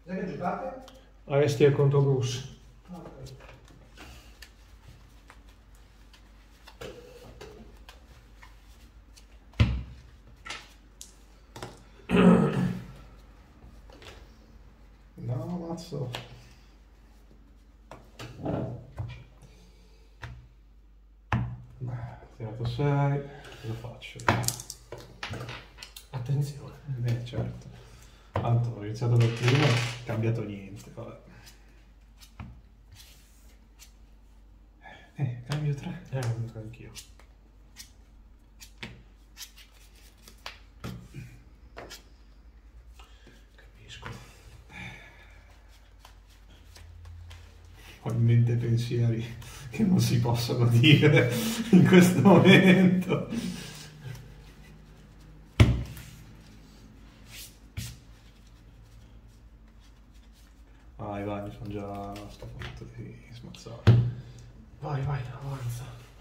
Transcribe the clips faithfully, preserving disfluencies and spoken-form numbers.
Dove che giocate? Arestia contro Bruce. Ok. No, mazzo. Tirato sei, cosa faccio? Attenzione. Beh, certo. Tanto ho iniziato per prima, non è cambiato niente, vabbè. Eh, cambio tre. Eh, lo metto anch'io. Capisco. Ho in mente pensieri che non si possono dire in questo momento. Vai, vai, mi sono già sto fatto di smazzare. Vai, vai, avanza.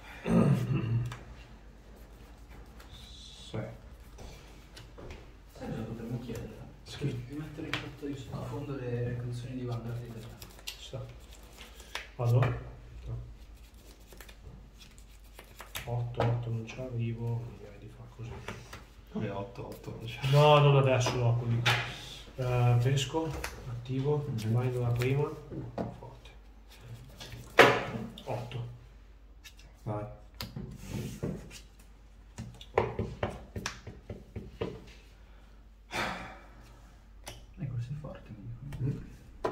Sì. Sai cosa potremmo chiedere? Sì. Di mettere in foto di sottofondo le canzoni di Vanguard italiane. Ci sta. Vado? No. otto, otto non ci arrivo, direi di far così. Come otto, otto, non c'è. No, non adesso, no, quelli. Uh, pesco, attivo, Mhm. vai dalla prima, forte. otto. Vai. E questo è forte, mi dicono. Mm.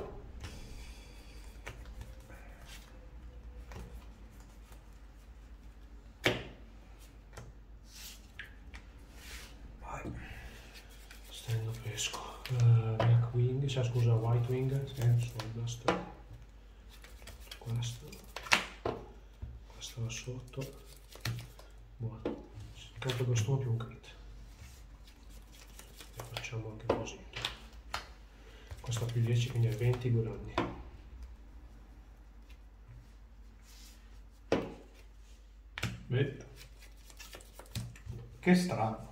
Vai. Stendo pesco. Uh, black wing, cioè scusa, white wing, Sì. Soldust. Questo. Questo va sotto. Buono. Canto costume più un crit. E facciamo anche così. Questo più dieci, quindi è venti guadagni. Vedi? Che strano.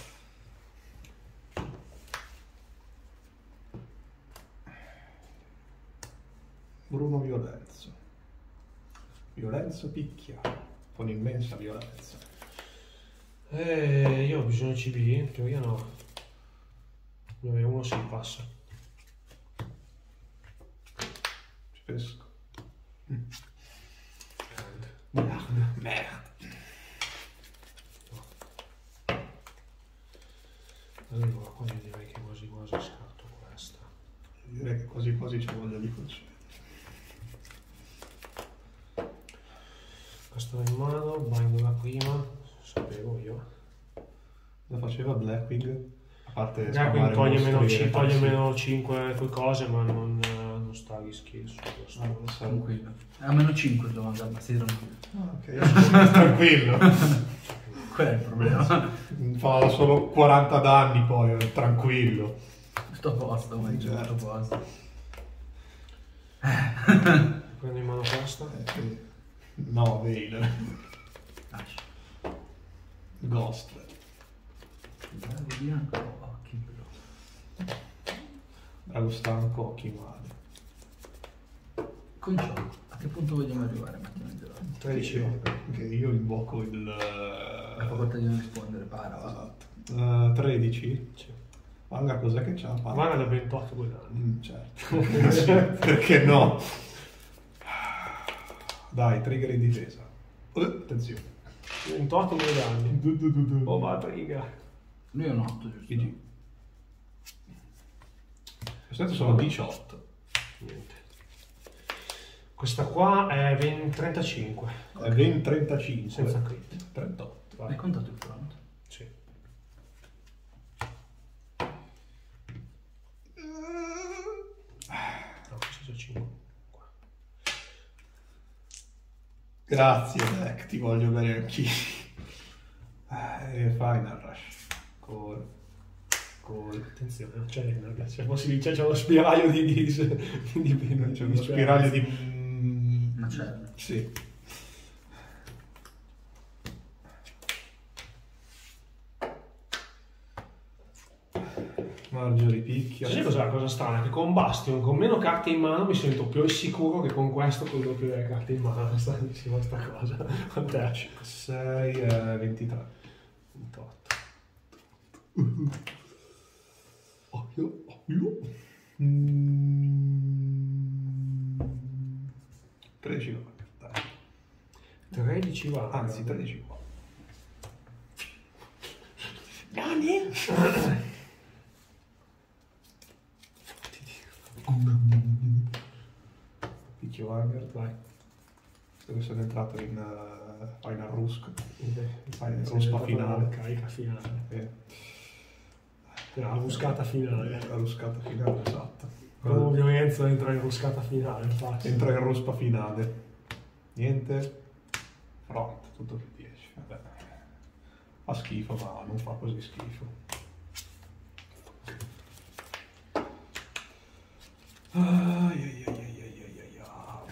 Bruno Violenzo. Violenzo picchia con immensa violenza. Eh, io ho bisogno di C B, in teoria no. nove uno si passa. Ci pesco. Grande. Merda. Merda. Allora, qua io direi che quasi quasi scarto questa. Direi che quasi quasi c'è voglia di concedere. Questa in mano, bindo la prima, sapevo io. La faceva Blackwing? A parte Blackwing toglie meno, mostri, ci- toglie sì. meno cinque tue cose, ma non, eh, non sta a rischi su questo. Ah, non so. Tranquillo. È a meno cinque il domanda, ma stai tranquillo. Ah, ok, tranquillo. Qual è il problema? Fa solo quaranta danni poi, eh, tranquillo. Tutto a posto, ma Certo. tutto a posto. Prendo in mano questa. Eh, sì. No, Vader. Lascia. Ghost. Devo dire ancora occhi però. Dragostanco, occhi male. Con ciò, a che punto vogliamo arrivare? Mettiamo in davanti. tredici ore. Che io invoco il... La facoltà di non rispondere, para. Esatto. Uh, tredici? Sì. Manga cos'è che c'ha? Vana da ventotto guadagni. Mm, certo. Sì, perché no? Dai, trigger in difesa. Uh, attenzione. ventotto guadagni. Du, du, du, du. Oh, va trigger. Lui è un otto, giusto? P G. Queste sono diciotto. Niente. Questa qua è venti, trentacinque. È venti trentacinque. Senza crit. trentotto. Hai contato il front? Sì. No, questi sono cinque. Grazie, Deck, ti voglio bene anch'io. Eh, Final Rush. Call. Call. Attenzione, non c'è l'energia, c'è, possibilità, c'è uno spiraglio di... di, di, di C'è uno spiraglio di... mm, Macello. Sì. Marjorie picchia. Sai cos'è la cosa strana? Che con Bastion, con meno carte in mano, mi sento più insicuro che con questo, con il doppio delle carte in mano. È stranissima sta cosa. Quant'è? cinque, sei, eh, ventitré. ventotto. Occhio, occhio. Mm. tredici va. Dai. tredici va. Anzi, tredici va. Dani! Picchio Wagner. Vai. Visto che sono entrato in uh, Final Rusk. Fai ruspa finale. Carica finale. Eh. La ruscata finale. La ruscata finale, esatto. Con violenza entra in ruscata finale, infatti. Entra in ruspa finale. Niente. Front, tutto che dieci. Vabbè. Fa schifo, ma non fa così schifo. Ai, ai, ai, ai, ai, ai, ai.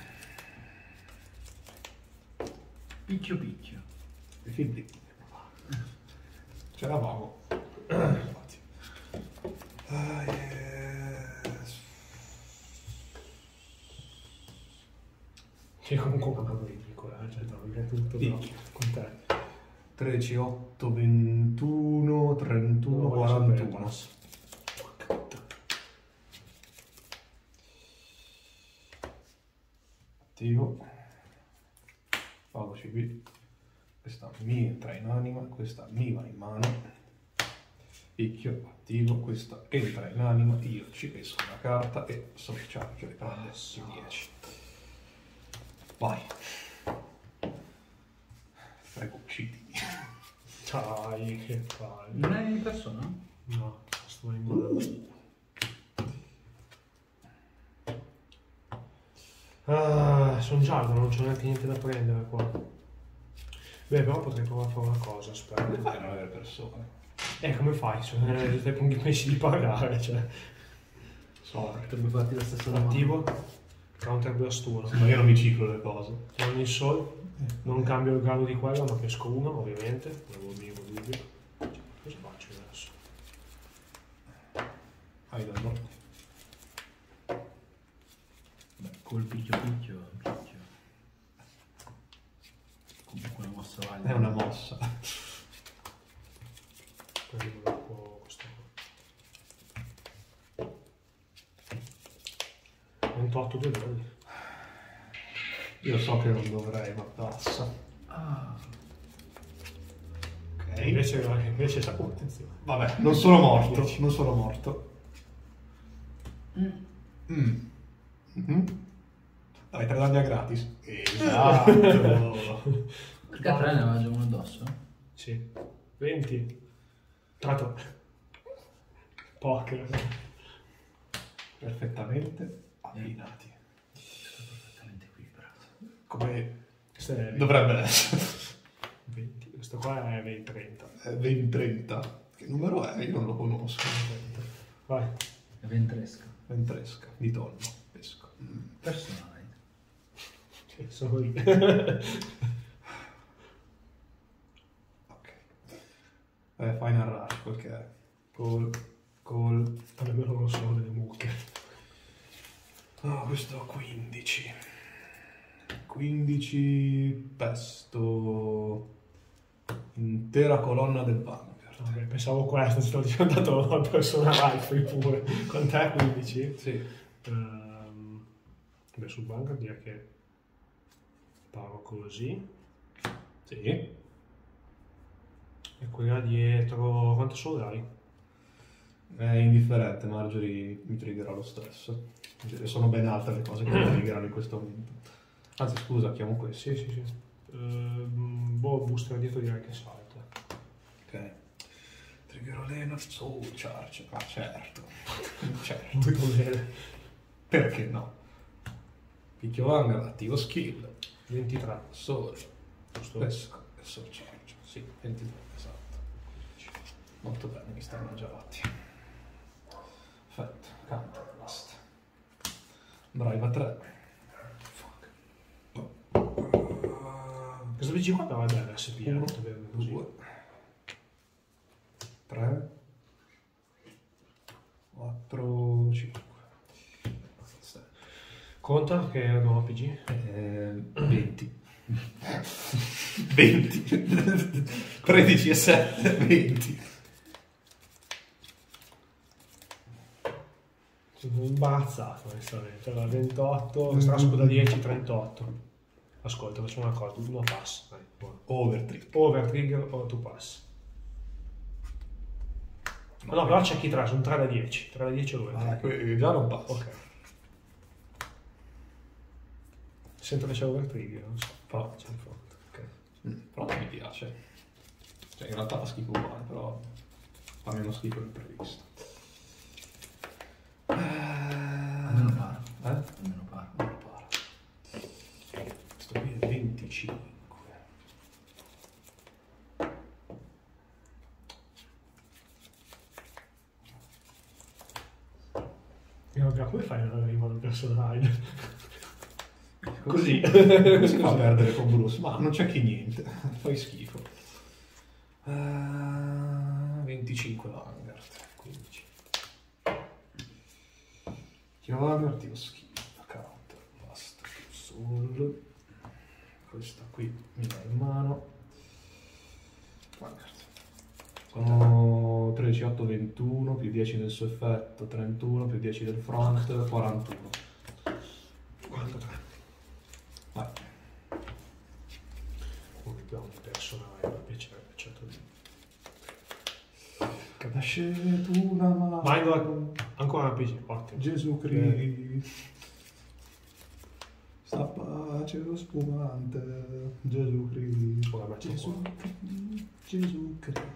Picchio picchio. E quindi ce l'avamo. Infatti. Ah, yes. Che comunque una cosa ridicola, cioè no, è tutto no, con te. tredici, otto, ventuno, trentuno, No, quarantuno. Attivo. Pago C B. Questa mi entra in anima, questa mi va in mano. Picchio, attivo, questa entra in anima, io ci pesco una carta e surcharge e prende su dieci. Vai. Prego, uccidimi. Dai, che palle. Non è in persona? No, sto in mano. Ah, sono giallo, non c'è neanche niente da prendere qua. Beh, però potrei provare a fare una cosa, aspetta. Come fai a non avere persone? Eh, come fai? Cioè, stai con i pesci di pagare, cioè. So, potrebbe farti la stessa domanda. Attivo, counter blast uno. Ma io non mi ciclo le cose. Ogni sol, non cambio il grado di quello, ma pesco uno, ovviamente. Non avevo il minimo dubbio. Cioè, cosa faccio adesso? Hai da no. Beh, col picchio picchio, picchio. Comunque una mossa valida. È una mossa. Prendiamo dopo questo qua. ventotto due danni. Io so che non dovrei, ma passa. Ah, Ok. E invece, invece sa, oh, attenzione. Vabbè, non sono morto. Non sono morto. mm. Mm. Mm-hmm. Dai, tre danni a gratis. Esatto. Perché a tre ne aveva già uno addosso? Sì. venti. Tra l'altro. Poker. Perfettamente abbinati. Perfettamente equilibrato. Come Questo è dovrebbe essere. venti. Questo qua è venti trenta. È venti trenta. Che numero è? Io non lo conosco. Vai. È ventresca. Ventresca. Di tonno. Pesco. Mm. Personale. Sì, sono lì. Ok. Eh, Final Rush, quel che è. Call. Call. Almeno non sono delle mucche. Ah, questo ha quindici. quindici. Pesto. Intera colonna del Vanguard. Ok, pensavo questo, sto diventato una persona rifle pure. Con te quindici? Sì. Um, beh, sul banco direi che pago così. Sì. E quella dietro, quanto soldati? È indifferente, Marjorie mi triggerà lo stesso. Sono ben altre le cose che mi triggerano in questo momento. Anzi, scusa, chiamo questo. Sì, sì, sì. Ehm, boh, booster dietro direi che salta. Ok. Triggerò Leonard Soul Charge. Ma certo. certo. Molto bene. Perché no? Picchio Vanguard, attivo skill. ventitré. Soul. Giusto? Pesco e Soul Charge. Sì, ventitré, esatto. Molto bene, mi stanno già avanti. Perfetto, counter, basta. Brave a tre. Fuck. Questo P C qua dovrebbe essere S P, Uno, molto bene così. due, tre, Conta che erano A P G? Eh, venti. venti. tredici e sette, venti. Sono imbarazzato onestamente. Allora, ventotto, questa raspo da dieci, trentotto. Ascolta, facciamo una cosa, uno pass. Dai, buono. Over trigger. Over trigger o tu pass. No, no, però c'è chi tre, sono tre da dieci. tre da dieci o over Ah, trigger. que- già non passa. Ok. Sento che c'è over trigger, non so. Però c'è in fondo. Ok. Mm, però non mi piace. Cioè, in realtà fa schifo uguale, però fa meno schifo del previsto. Almeno pare. Eh? Almeno pare. Non pare. Questo qui è venticinque. Io non capisco come fai a non avere in mano il personaggio. Così. Come si fa a perdere con Bruce? Ma non c'è che niente. Fai schifo. Uh, venticinque Vanguard. quindici. Chiavarmi tiro schifo. Counter. Basta. Soul. Questa qui mi dà in mano. Vanguard. Sono tredici, otto, ventuno, più dieci del suo effetto, trentuno, più dieci del front, quarantuno. quarantatré. Vai. Oh, mi piace un personaggio, mi piacerebbe, certo di. Cadasce tu una mano. Mind ancora una P G, ottimo. Gesù Cristo. Sta pace lo spumante. Gesù Cristo. Ora metto Gesù, qua. Gesù Cristo.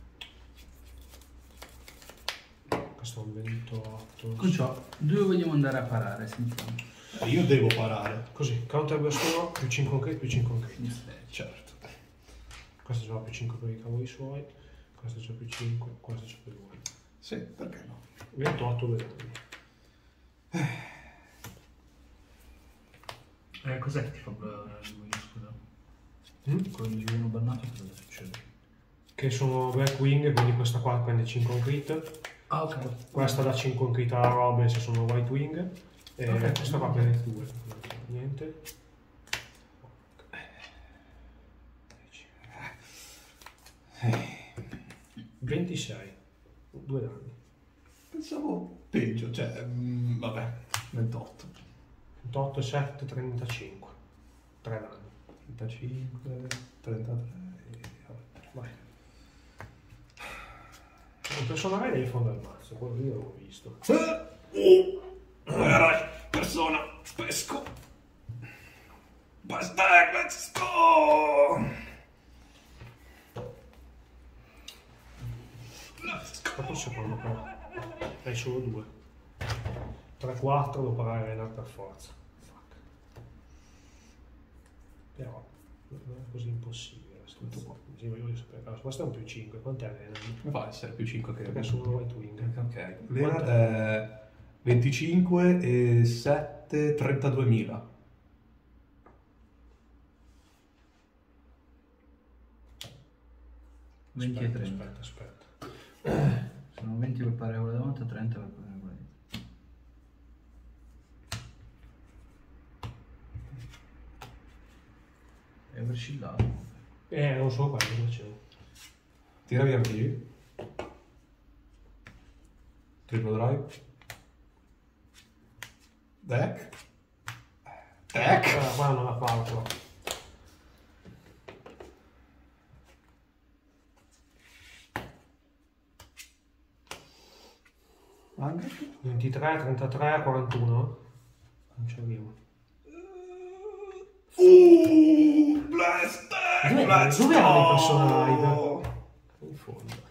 Questo è un ventotto. Cruciò, dove vogliamo andare a parare? Sentiamo. Eh, Io devo parare. Così, counter burst uno, più cinque on crit, più cinque on crit. Certo. Questo c'ha più cinque per i cavoli suoi, questo c'ha più cinque, questo c'ha più due. Sì, perché no? ventotto vedete. Eh, cos'è che ti fa lui, scusa? Mm? Quello di uno bannato cosa succede? Che sono Blackwing, quindi questa qua prende cinque on crit, Ah, ok. questa dà cinque on crit alla robe se sono White Wing, e Ok. questa qua prende due. Niente. ventisei, due danni. Pensavo peggio, cioè, mm, vabbè, ventotto. ventotto, sette, trentacinque. tre danni. trentacinque, trentatré, vabbè. Vai. Un personaggio è in fondo al mazzo, quello io l'avevo visto. Era persona, pesco. Basta, let's go. Let's go. Quanto secondo però? Hai solo due. tre quattro devo parare Renard per forza. Fuck. Però non è così impossibile. Tutto qua. Sì, voglio sapere. Allora, questo è un più cinque. Quant'è Renard? Come fa ad essere più cinque che Perché sono White Wing. Ok. L'era è venticinque e sette, trentaduemila. venti e trenta. Aspetta, aspetta. Sono venti per parare quello davanti e trenta per parare quello dietro. È overshillato. Eh, non so quello che facevo. Tira via P. Triple drive. Deck. Deck. Ah, qua non la parto. Anche. ventitré, trentatré, quarantuno. Non ci arrivo. Uh, blast. Dove, Blast. dove hanno i personaggi? In fondo.